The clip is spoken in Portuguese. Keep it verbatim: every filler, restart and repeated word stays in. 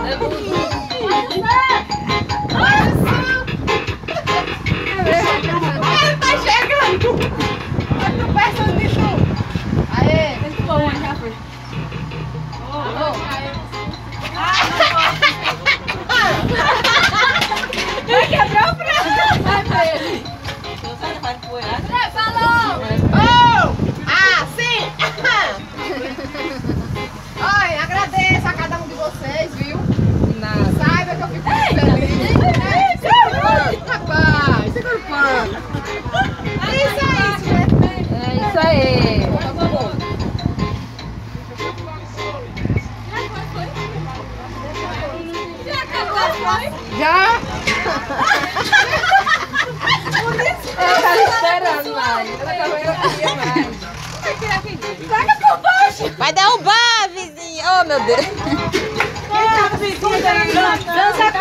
Ele tá chegando! Eu tô pensando nisso! Aê! Vai quebrar o prato! Vai pra ele! Falou! Oh! Ah, sim! Olha, agradeço a cada um de vocês, viu? Nada. Saiba que eu fico muito feliz. Rapaz, segura o pano. É isso aí, né? É isso aí. Já? Ela tava esperando mais. Ela tava queria mais. Traga por baixo! Vai derrubar, vizinha. Oh, meu Deus. Dança